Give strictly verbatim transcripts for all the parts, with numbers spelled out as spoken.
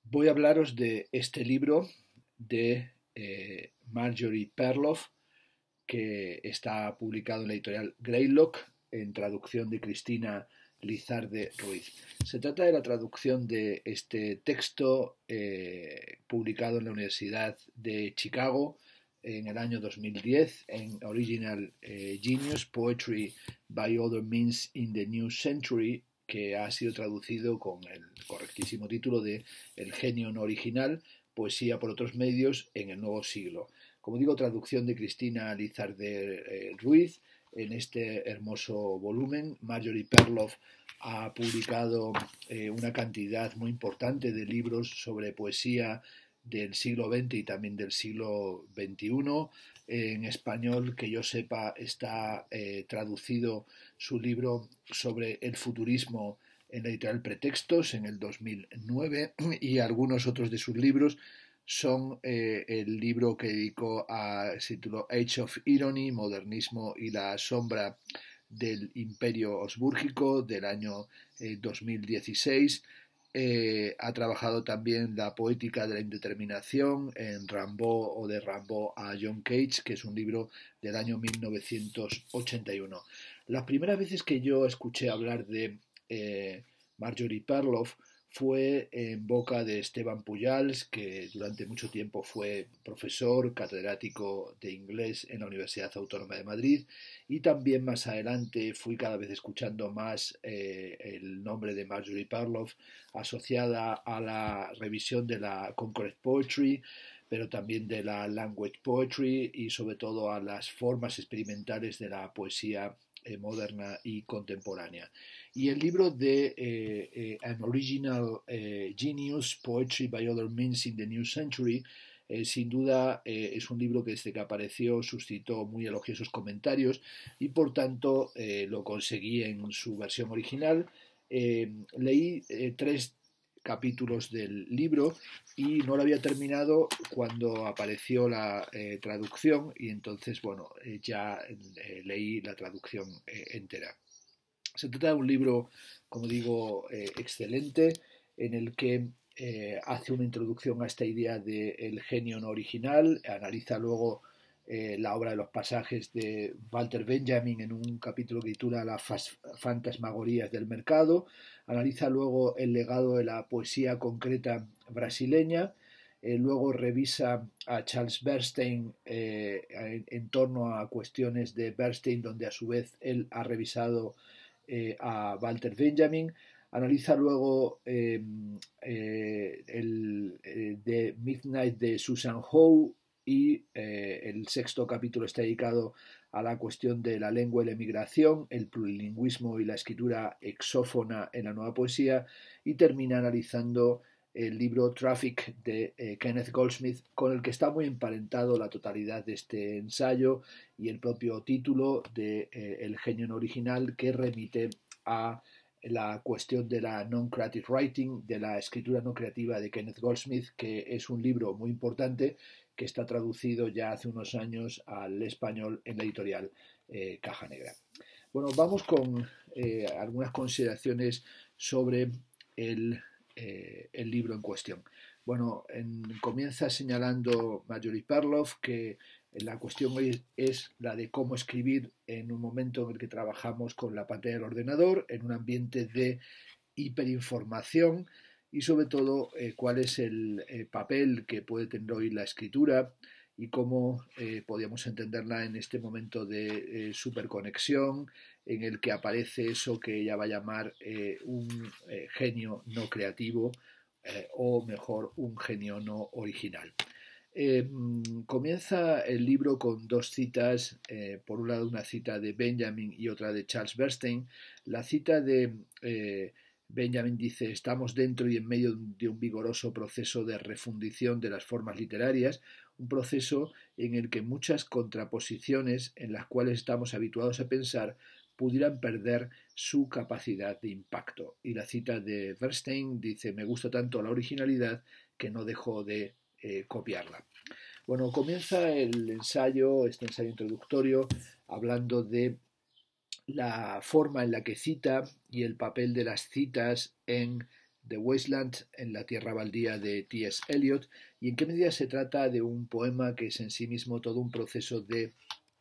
Voy a hablaros de este libro de eh, Marjorie Perloff, que está publicado en la editorial Greylock, en traducción de Cristina Lizarde Ruiz. Se trata de la traducción de este texto eh, publicado en la Universidad de Chicago en el año dos mil diez en Original eh, Genius, Poetry by Other Means in the New Century, que ha sido traducido con el correctísimo título de El genio no original, poesía por otros medios en el nuevo siglo. Como digo, traducción de Cristina Lizarde eh, Ruiz. En este hermoso volumen, Marjorie Perloff ha publicado eh, una cantidad muy importante de libros sobre poesía del siglo veinte y también del siglo veintiuno. En español, que yo sepa, está eh, traducido su libro sobre el futurismo en la editorial Pretextos en el dos mil nueve, y algunos otros de sus libros son eh, el libro que dedicó a se tituló Age of Irony, Modernismo y la sombra del Imperio Habsbúrgico, del año eh, dos mil dieciséis. Eh, ha trabajado también la poética de la indeterminación en Rimbaud o de Rimbaud a John Cage, que es un libro del año mil novecientos ochenta y uno. Las primeras veces que yo escuché hablar de eh, Marjorie Perloff fue en boca de Esteban Pujals, que durante mucho tiempo fue profesor, catedrático de inglés en la Universidad Autónoma de Madrid, y también más adelante fui cada vez escuchando más eh, el nombre de Marjorie Perloff asociada a la revisión de la Concord Poetry, pero también de la Language Poetry y sobre todo a las formas experimentales de la poesía eh, moderna y contemporánea. Y el libro de eh, eh, An Original eh, Genius, Poetry by Other Means in the New Century, eh, sin duda eh, es un libro que desde que apareció suscitó muy elogiosos comentarios y por tanto eh, lo conseguí en su versión original. Eh, leí eh, tres capítulos del libro y no lo había terminado cuando apareció la eh, traducción, y entonces bueno eh, ya eh, leí la traducción eh, entera. Se trata de un libro, como digo, eh, excelente, en el que eh, hace una introducción a esta idea del genio no original, analiza luego eh, la obra de los pasajes de Walter Benjamin en un capítulo que titula Las fantasmagorías del mercado, analiza luego el legado de la poesía concreta brasileña, eh, luego revisa a Charles Bernstein eh, en, en torno a cuestiones de Bernstein, donde a su vez él ha revisado eh, a Walter Benjamin, analiza luego eh, eh, el eh, The Midnight de Susan Howe, y eh, el sexto capítulo está dedicado a la cuestión de la lengua y la emigración, el plurilingüismo y la escritura exófona en la nueva poesía, y termina analizando el libro Traffic de eh, Kenneth Goldsmith, con el que está muy emparentado la totalidad de este ensayo y el propio título de eh, El genio no original, que remite a la cuestión de la non-creative writing, de la escritura no creativa de Kenneth Goldsmith, que es un libro muy importante que está traducido ya hace unos años al español en la editorial eh, Caja Negra. Bueno, vamos con eh, algunas consideraciones sobre el Eh, el libro en cuestión. Bueno, en, comienza señalando Marjorie Perloff que la cuestión es, es la de cómo escribir en un momento en el que trabajamos con la pantalla del ordenador, en un ambiente de hiperinformación, y sobre todo eh, cuál es el eh, papel que puede tener hoy la escritura y cómo eh, podríamos entenderla en este momento de eh, superconexión, en el que aparece eso que ella va a llamar eh, un eh, genio no creativo, eh, o mejor, un genio no original. Eh, comienza el libro con dos citas, eh, por un lado una cita de Benjamin y otra de Charles Bernstein. La cita de eh, Benjamin dice: estamos dentro y en medio de un vigoroso proceso de refundición de las formas literarias, un proceso en el que muchas contraposiciones en las cuales estamos habituados a pensar pudieran perder su capacidad de impacto. Y la cita de Bernstein dice: me gusta tanto la originalidad que no dejo de eh, copiarla. Bueno, comienza el ensayo, este ensayo introductorio, hablando de la forma en la que cita y el papel de las citas en The Wasteland en la Tierra Baldía de T S Eliot, y en qué medida se trata de un poema que es en sí mismo todo un proceso de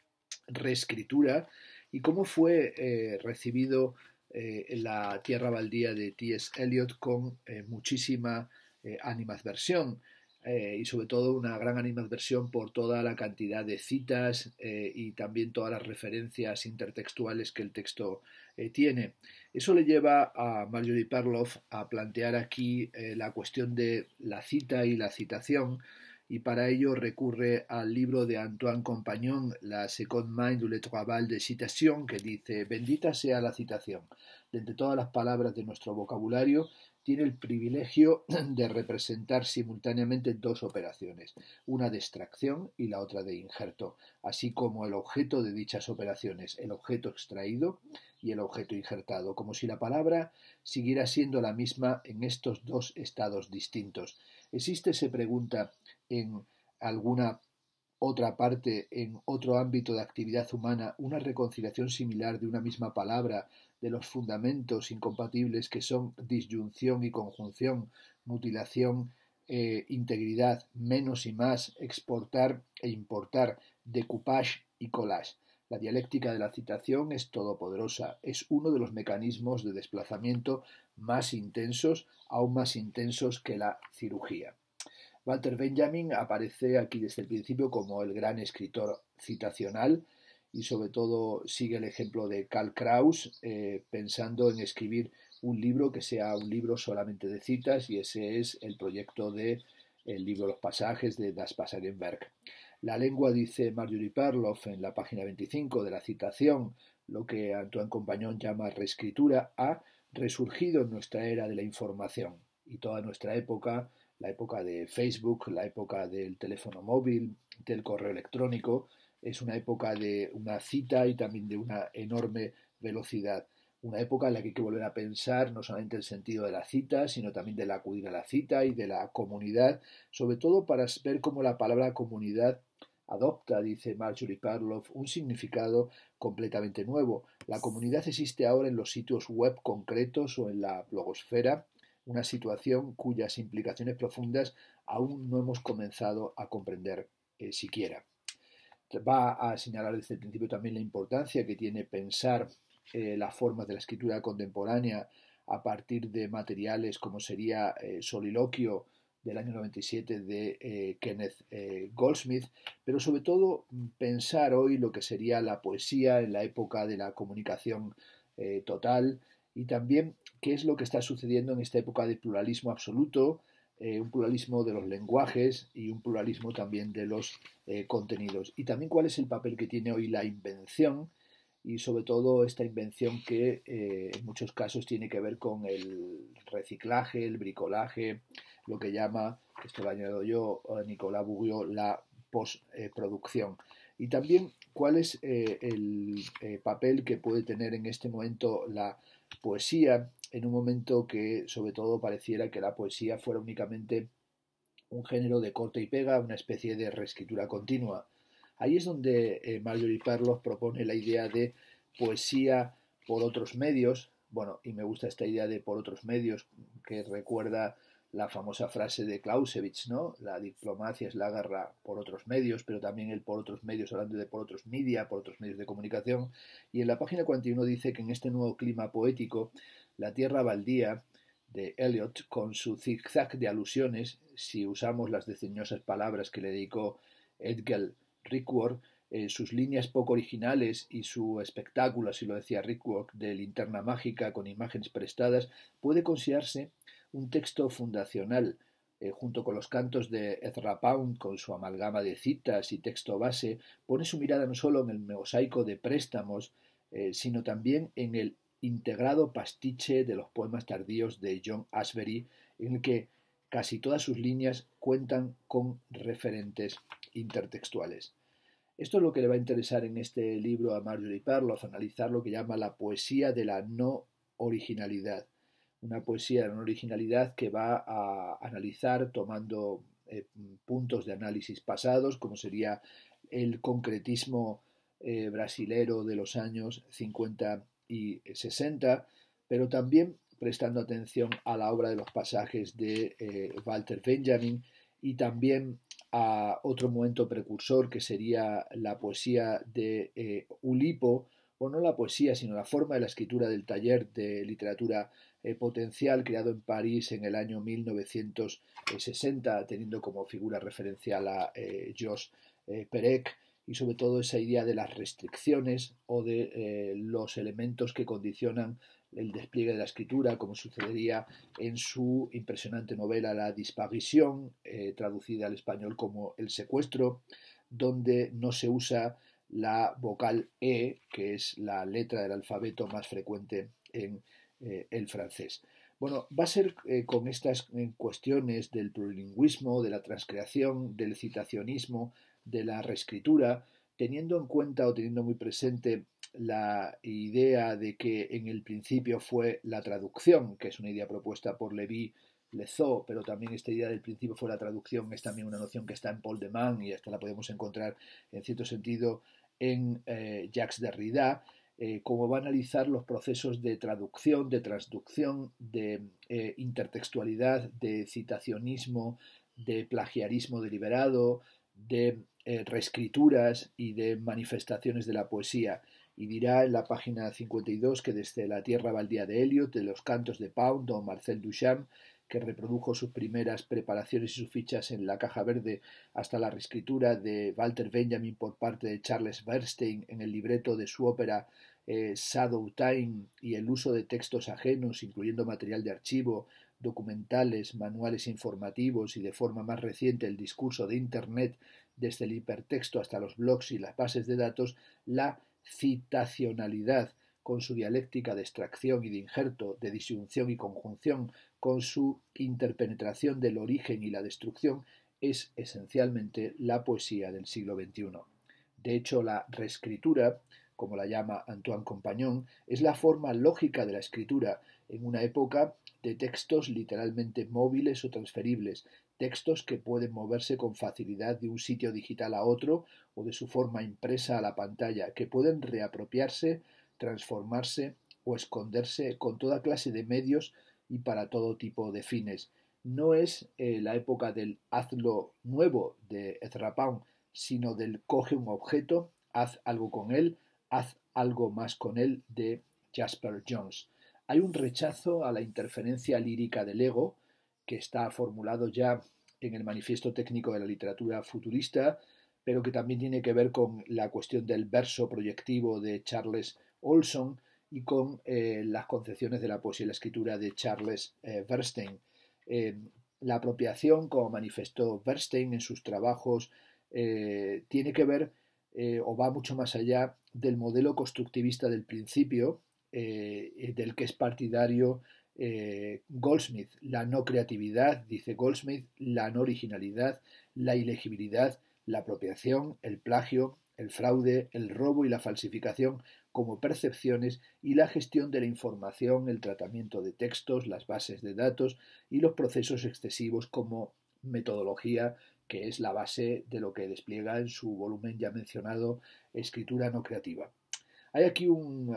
reescritura, y cómo fue eh, recibido eh, en la Tierra Baldía de T S Eliot con eh, muchísima eh, animadversión. Eh, y sobre todo una gran animadversión por toda la cantidad de citas eh, y también todas las referencias intertextuales que el texto eh, tiene. Eso le lleva a Marjorie Perloff a plantear aquí eh, la cuestión de la cita y la citación, y para ello recurre al libro de Antoine Compagnon, La seconde main du travail de citation, que dice: bendita sea la citación. De entre todas las palabras de nuestro vocabulario, tiene el privilegio de representar simultáneamente dos operaciones, una de extracción y la otra de injerto, así como el objeto de dichas operaciones, el objeto extraído y el objeto injertado, como si la palabra siguiera siendo la misma en estos dos estados distintos. ¿Existe, se pregunta, en alguna otra parte, en otro ámbito de actividad humana, una reconciliación similar de una misma palabra, de los fundamentos incompatibles que son disyunción y conjunción, mutilación, eh, integridad, menos y más, exportar e importar, decoupage y collage? La dialéctica de la citación es todopoderosa, es uno de los mecanismos de desplazamiento más intensos, aún más intensos que la cirugía. Walter Benjamin aparece aquí desde el principio como el gran escritor citacional, y sobre todo sigue el ejemplo de Karl Kraus, eh, pensando en escribir un libro que sea un libro solamente de citas, y ese es el proyecto de el libro Los pasajes de Das Passagenwerk. La lengua, dice Marjorie Perloff en la página veinticinco de la citación, lo que Antoine Compagnon llama reescritura, ha resurgido en nuestra era de la información, y toda nuestra época, la época de Facebook, la época del teléfono móvil, del correo electrónico, es una época de una cita y también de una enorme velocidad. Una época en la que hay que volver a pensar no solamente el sentido de la cita, sino también del acudir a la cita y de la comunidad, sobre todo para ver cómo la palabra comunidad adopta, dice Marjorie Perloff, un significado completamente nuevo. La comunidad existe ahora en los sitios web concretos o en la blogosfera, una situación cuyas implicaciones profundas aún no hemos comenzado a comprender eh, siquiera. Va a señalar desde el principio también la importancia que tiene pensar eh, las formas de la escritura contemporánea a partir de materiales como sería eh, Soliloquio del año noventa y siete de eh, Kenneth eh, Goldsmith, pero sobre todo pensar hoy lo que sería la poesía en la época de la comunicación eh, total, y también qué es lo que está sucediendo en esta época de pluralismo absoluto, eh, un pluralismo de los lenguajes y un pluralismo también de los eh, contenidos. Y también cuál es el papel que tiene hoy la invención, y sobre todo esta invención que eh, en muchos casos tiene que ver con el reciclaje, el bricolaje, lo que llama, esto lo añado yo, Nicolas Bourriaud, la postproducción. Y también cuál es eh, el eh, papel que puede tener en este momento la poesía, en un momento que sobre todo pareciera que la poesía fuera únicamente un género de corte y pega, una especie de reescritura continua. Ahí es donde eh, Marjorie Perloff propone la idea de poesía por otros medios. Bueno, y me gusta esta idea de por otros medios, que recuerda la famosa frase de Clausewitz, ¿no? La diplomacia es la guerra por otros medios, pero también el por otros medios, hablando de por otros media, por otros medios de comunicación. Y en la página cuarenta y uno dice que en este nuevo clima poético, la tierra baldía de Eliot, con su zigzag de alusiones, si usamos las desdeñosas palabras que le dedicó Edgar Rickworth, eh, sus líneas poco originales y su espectáculo, así lo decía Rickworth, de linterna mágica con imágenes prestadas, puede considerarse un texto fundacional, eh, junto con los cantos de Ezra Pound, con su amalgama de citas y texto base. Pone su mirada no solo en el mosaico de préstamos, eh, sino también en el integrado pastiche de los poemas tardíos de John Ashbery, en el que casi todas sus líneas cuentan con referentes intertextuales. Esto es lo que le va a interesar en este libro a Marjorie Perloff, analizar lo que llama la poesía de la no originalidad. Una poesía de la no originalidad que va a analizar tomando eh, puntos de análisis pasados, como sería el concretismo eh, brasilero de los años cincuenta y sesenta, pero también prestando atención a la obra de los pasajes de eh, Walter Benjamin y también a otro momento precursor que sería la poesía de eh, Ulipo, o no la poesía, sino la forma de la escritura del taller de literatura eh, potencial creado en París en el año mil novecientos sesenta, teniendo como figura referencial a eh, Georges eh, Perec, y sobre todo esa idea de las restricciones o de eh, los elementos que condicionan el despliegue de la escritura, como sucedería en su impresionante novela La disparición, eh, traducida al español como El secuestro, donde no se usa la vocal E, que es la letra del alfabeto más frecuente en eh, el francés. Bueno, va a ser eh, con estas eh, cuestiones del plurilingüismo, de la transcreación, del citacionismo, de la reescritura, teniendo en cuenta o teniendo muy presente la idea de que en el principio fue la traducción, que es una idea propuesta por Lévi Lezó, pero también esta idea del principio fue la traducción, es también una noción que está en Paul de Man y esta la podemos encontrar en cierto sentido en eh, Jacques Derrida, eh, cómo va a analizar los procesos de traducción, de transducción, de eh, intertextualidad, de citacionismo, de plagiarismo deliberado, de eh, reescrituras y de manifestaciones de la poesía. Y dirá en la página cincuenta y dos que desde La tierra baldía de Eliot, de los cantos de Pound o Marcel Duchamp, que reprodujo sus primeras preparaciones y sus fichas en la caja verde, hasta la reescritura de Walter Benjamin por parte de Charles Bernstein en el libreto de su ópera eh, Shadow Time, y el uso de textos ajenos, incluyendo material de archivo, documentales, manuales informativos y de forma más reciente el discurso de Internet, desde el hipertexto hasta los blogs y las bases de datos, la citacionalidad, con su dialéctica de extracción y de injerto, de disyunción y conjunción, con su interpenetración del origen y la destrucción, es esencialmente la poesía del siglo veintiuno. De hecho, la reescritura, como la llama Antoine Compagnon, es la forma lógica de la escritura en una época de textos literalmente móviles o transferibles, textos que pueden moverse con facilidad de un sitio digital a otro o de su forma impresa a la pantalla, que pueden reapropiarse, transformarse o esconderse con toda clase de medios y para todo tipo de fines. No es eh, la época del hazlo nuevo de Ezra Pound, sino del coge un objeto, haz algo con él, haz algo más con él de Jasper Johns. Hay un rechazo a la interferencia lírica del ego, que está formulado ya en el Manifiesto Técnico de la Literatura Futurista, pero que también tiene que ver con la cuestión del verso proyectivo de Charles Olson y con eh, las concepciones de la poesía y la escritura de Charles eh, Bernstein. Eh, la apropiación, como manifestó Bernstein en sus trabajos, eh, tiene que ver eh, o va mucho más allá del modelo constructivista del principio, eh, del que es partidario eh, Goldsmith. La no creatividad, dice Goldsmith, la no originalidad, la ilegibilidad, la apropiación, el plagio, el fraude, el robo y la falsificación como percepciones, y la gestión de la información, el tratamiento de textos, las bases de datos y los procesos excesivos como metodología, que es la base de lo que despliega en su volumen ya mencionado Escritura no creativa. Hay aquí un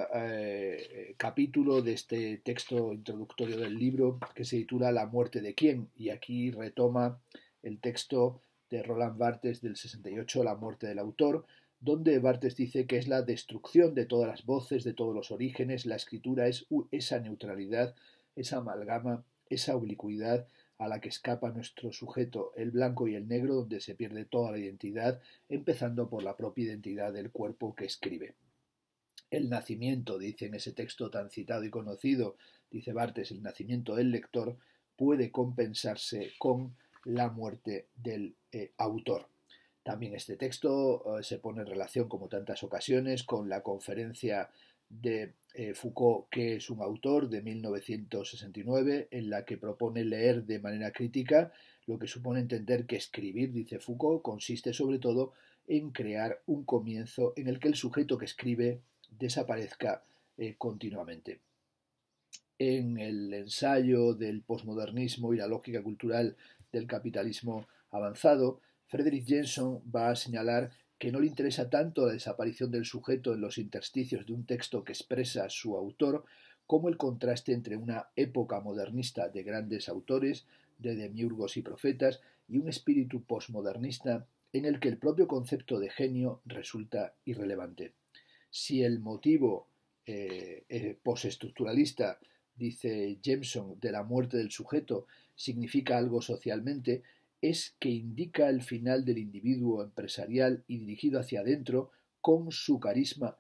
eh, capítulo de este texto introductorio del libro que se titula La muerte de quién, y aquí retoma el texto de Roland Barthes del sesenta y ocho, La muerte del autor, donde Barthes dice que es la destrucción de todas las voces, de todos los orígenes. La escritura es esa neutralidad, esa amalgama, esa oblicuidad a la que escapa nuestro sujeto, el blanco y el negro, donde se pierde toda la identidad, empezando por la propia identidad del cuerpo que escribe. El nacimiento, dice en ese texto tan citado y conocido, dice Barthes, el nacimiento del lector puede compensarse con la muerte del eh, autor. También este texto eh, se pone en relación, como tantas ocasiones, con la conferencia de eh, Foucault, que es un autor, de mil novecientos sesenta y nueve, en la que propone leer de manera crítica, lo que supone entender que escribir, dice Foucault, consiste sobre todo en crear un comienzo en el que el sujeto que escribe desaparezca eh, continuamente. En el ensayo del posmodernismo y la lógica cultural del capitalismo avanzado, Frederick Jameson va a señalar que no le interesa tanto la desaparición del sujeto en los intersticios de un texto que expresa su autor, como el contraste entre una época modernista de grandes autores, de demiurgos y profetas, y un espíritu posmodernista en el que el propio concepto de genio resulta irrelevante. Si el motivo eh, eh, postestructuralista, dice Jameson, de la muerte del sujeto significa algo socialmente, es que indica el final del individuo empresarial y dirigido hacia adentro con su carisma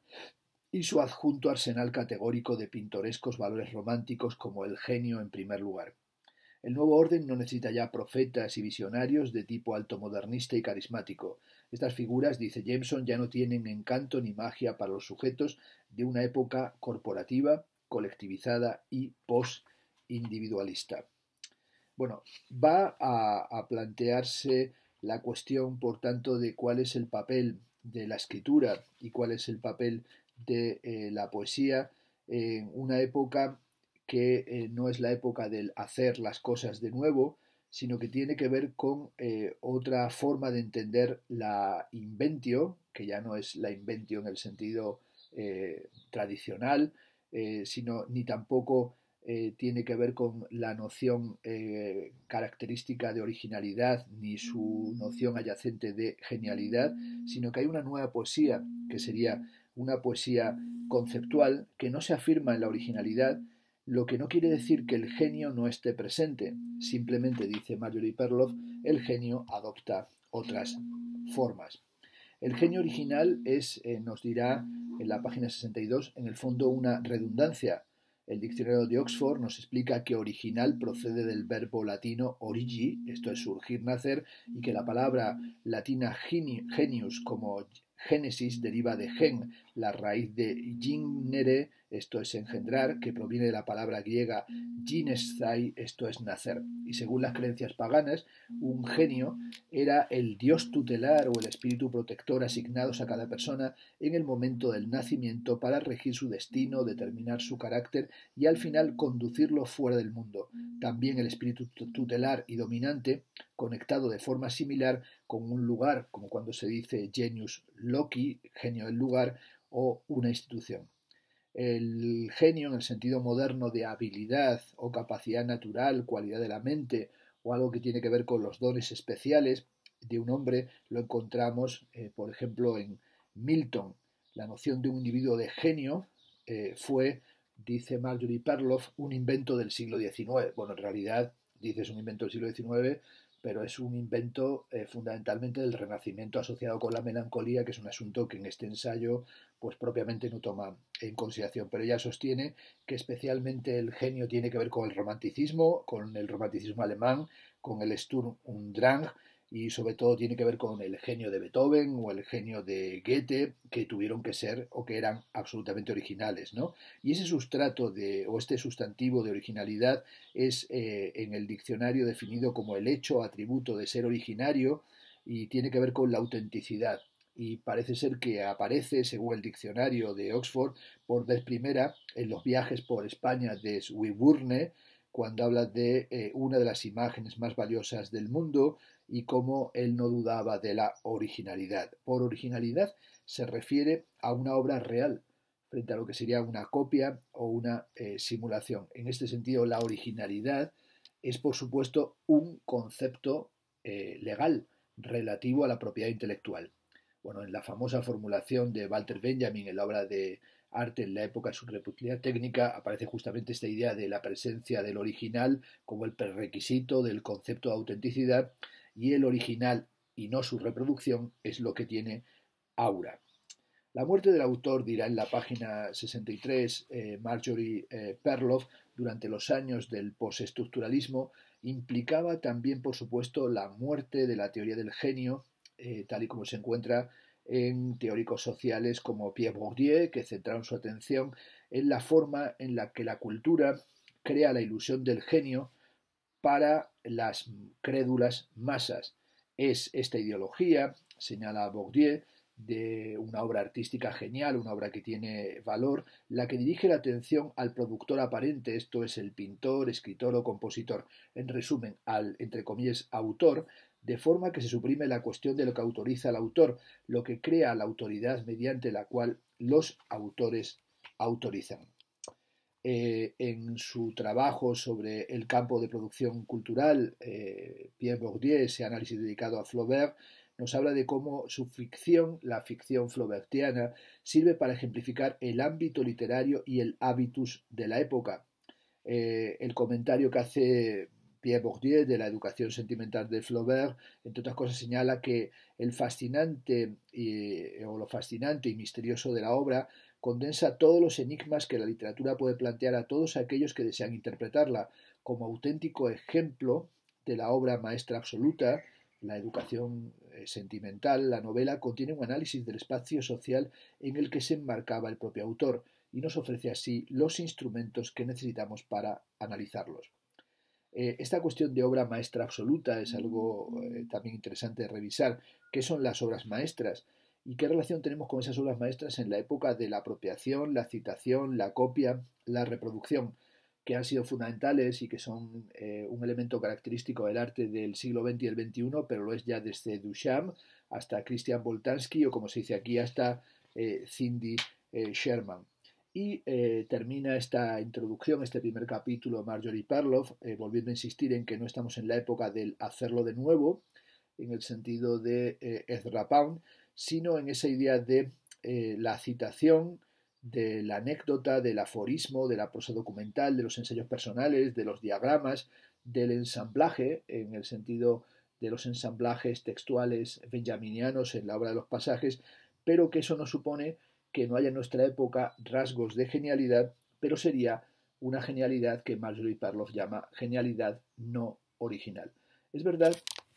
y su adjunto arsenal categórico de pintorescos valores románticos como el genio en primer lugar. El nuevo orden no necesita ya profetas y visionarios de tipo altomodernista y carismático. Estas figuras, dice Jameson, ya no tienen encanto ni magia para los sujetos de una época corporativa, colectivizada y post-individualista. Bueno, va a, a plantearse la cuestión, por tanto, de cuál es el papel de la escritura y cuál es el papel de eh, la poesía en una época que eh, no es la época del hacer las cosas de nuevo, sino que tiene que ver con eh, otra forma de entender la inventio, que ya no es la inventio en el sentido eh, tradicional, eh, sino ni tampoco eh, tiene que ver con la noción eh, característica de originalidad ni su noción adyacente de genialidad, sino que hay una nueva poesía, que sería una poesía conceptual que no se afirma en la originalidad, lo que no quiere decir que el genio no esté presente. Simplemente, dice Marjorie Perloff, el genio adopta otras formas. El genio original es, eh, nos dirá en la página sesenta y dos, en el fondo una redundancia. El diccionario de Oxford nos explica que original procede del verbo latino origi, esto es surgir, nacer, y que la palabra latina genius como génesis deriva de gen, la raíz de ginere, esto es engendrar, que proviene de la palabra griega ginesthai, esto es nacer. Y según las creencias paganas, un genio era el dios tutelar o el espíritu protector asignados a cada persona en el momento del nacimiento para regir su destino, determinar su carácter y al final conducirlo fuera del mundo. También el espíritu tutelar y dominante, conectado de forma similar con un lugar, como cuando se dice genius loci, genio del lugar, o una institución. El genio, en el sentido moderno de habilidad o capacidad natural, cualidad de la mente, o algo que tiene que ver con los dones especiales de un hombre, lo encontramos, eh, por ejemplo, en Milton. La noción de un individuo de genio eh, fue, dice Marjorie Perloff, un invento del siglo diecinueve. Bueno, en realidad, dice es un invento del siglo diecinueve, pero es un invento eh, fundamentalmente del Renacimiento asociado con la melancolía, que es un asunto que en este ensayo pues propiamente no toma en consideración, pero ella sostiene que especialmente el genio tiene que ver con el romanticismo, con el romanticismo alemán, con el Sturm und Drang, y sobre todo tiene que ver con el genio de Beethoven o el genio de Goethe, que tuvieron que ser o que eran absolutamente originales, ¿no? Y ese sustrato de, o este sustantivo de originalidad es eh, en el diccionario definido como el hecho o atributo de ser originario y tiene que ver con la autenticidad. Y parece ser que aparece, según el diccionario de Oxford, por vez primera en los viajes por España de Swinburne, cuando habla de eh, una de las imágenes más valiosas del mundo y cómo él no dudaba de la originalidad. Por originalidad se refiere a una obra real frente a lo que sería una copia o una eh, simulación. En este sentido, la originalidad es, por supuesto, un concepto eh, legal relativo a la propiedad intelectual. Bueno, en la famosa formulación de Walter Benjamin en la obra de Arte en la época de su reputibilidad técnica aparece justamente esta idea de la presencia del original como el prerequisito del concepto de autenticidad, y el original y no su reproducción es lo que tiene aura. La muerte del autor, dirá en la página sesenta y tres eh, Marjorie eh, Perloff, durante los años del postestructuralismo, implicaba también, por supuesto, la muerte de la teoría del genio, eh, tal y como se encuentra en teóricos sociales como Pierre Bourdieu, que centraron su atención en la forma en la que la cultura crea la ilusión del genio para las crédulas masas. Es esta ideología, señala Bourdieu, de una obra artística genial, una obra que tiene valor, la que dirige la atención al productor aparente, esto es el pintor, escritor o compositor, en resumen, al, entre comillas, autor, de forma que se suprime la cuestión de lo que autoriza al autor, lo que crea la autoridad mediante la cual los autores autorizan. Eh, en su trabajo sobre el campo de producción cultural, eh, Pierre Bourdieu, ese análisis dedicado a Flaubert, nos habla de cómo su ficción, la ficción flaubertiana, sirve para ejemplificar el ámbito literario y el hábitus de la época. Eh, el comentario que hace Pierre Bourdieu de la educación sentimental de Flaubert, entre otras cosas, señala que el fascinante y, o lo fascinante y misterioso de la obra condensa todos los enigmas que la literatura puede plantear a todos aquellos que desean interpretarla. Como auténtico ejemplo de la obra maestra absoluta, la educación eh, sentimental, la novela contiene un análisis del espacio social en el que se enmarcaba el propio autor y nos ofrece así los instrumentos que necesitamos para analizarlos. Eh, esta cuestión de obra maestra absoluta es algo eh, también interesante de revisar. ¿Qué son las obras maestras? ¿Y qué relación tenemos con esas obras maestras en la época de la apropiación, la citación, la copia, la reproducción, que han sido fundamentales y que son eh, un elemento característico del arte del siglo veinte y el veintiuno, pero lo es ya desde Duchamp hasta Christian Boltanski o, como se dice aquí, hasta eh, Cindy eh, Sherman? Y eh, termina esta introducción, este primer capítulo, Marjorie Perloff, eh, volviendo a insistir en que no estamos en la época del hacerlo de nuevo, en el sentido de eh, Ezra Pound, sino en esa idea de eh, la citación, de la anécdota, del aforismo, de la prosa documental, de los ensayos personales, de los diagramas, del ensamblaje, en el sentido de los ensamblajes textuales benjaminianos en la obra de los pasajes, pero que eso no supone que no haya en nuestra época rasgos de genialidad, pero sería una genialidad que Marjorie Perloff llama genialidad no original. Es verdad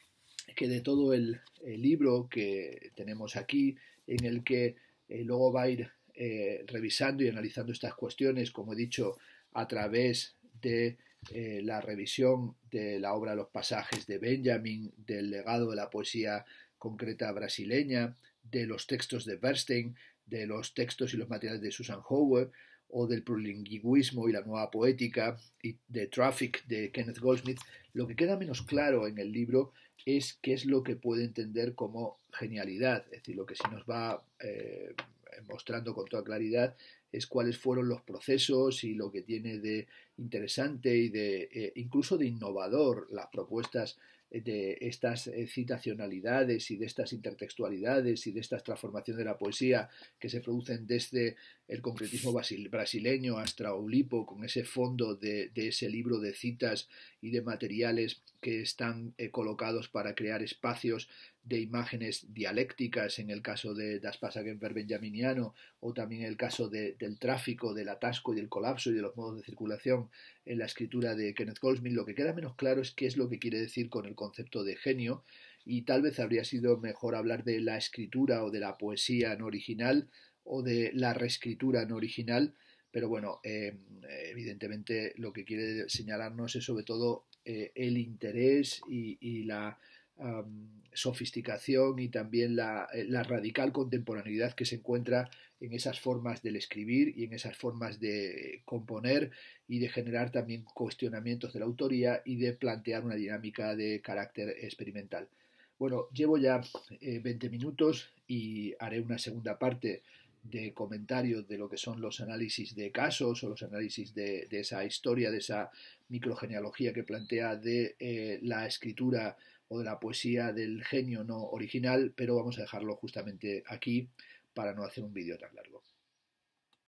que de todo el, el libro que tenemos aquí, en el que eh, luego va a ir eh, revisando y analizando estas cuestiones, como he dicho, a través de eh, la revisión de la obra Los pasajes de Benjamin, del legado de la poesía concreta brasileña, de los textos de Bernstein, de los textos y los materiales de Susan Howard, o del plurilingüismo y la nueva poética, y de Traffic de Kenneth Goldsmith, lo que queda menos claro en el libro es qué es lo que puede entender como genialidad. Es decir, lo que sí nos va eh, mostrando con toda claridad es cuáles fueron los procesos y lo que tiene de interesante y de eh, incluso de innovador las propuestas de estas citacionalidades y de estas intertextualidades y de estas transformaciones de la poesía que se producen desde el concretismo brasileño hasta Oulipo, con ese fondo de, de ese libro de citas y de materiales que están eh, colocados para crear espacios de imágenes dialécticas, en el caso de Das Passagen benjaminiano, o también en el caso de, del tráfico, del atasco y del colapso y de los modos de circulación en la escritura de Kenneth Goldsmith. Lo que queda menos claro es qué es lo que quiere decir con el concepto de genio, y tal vez habría sido mejor hablar de la escritura o de la poesía no original o de la reescritura no original, pero bueno, eh, evidentemente lo que quiere señalarnos es sobre todo eh, el interés y, y la um, sofisticación y también la, la radical contemporaneidad que se encuentra en esas formas del escribir y en esas formas de componer y de generar también cuestionamientos de la autoría y de plantear una dinámica de carácter experimental. Bueno, llevo ya eh, veinte minutos y haré una segunda parte de comentarios de lo que son los análisis de casos o los análisis de, de esa historia, de esa microgenealogía que plantea de eh, la escritura o de la poesía del genio no original, pero vamos a dejarlo justamente aquí para no hacer un vídeo tan largo.